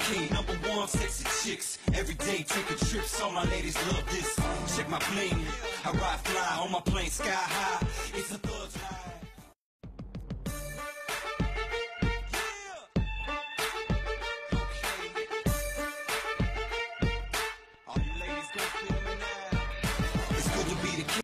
king, #1 sexy chicks. Every day taking trips, all my ladies love this. Check my bling, I ride fly on my plane sky high. It's a thug.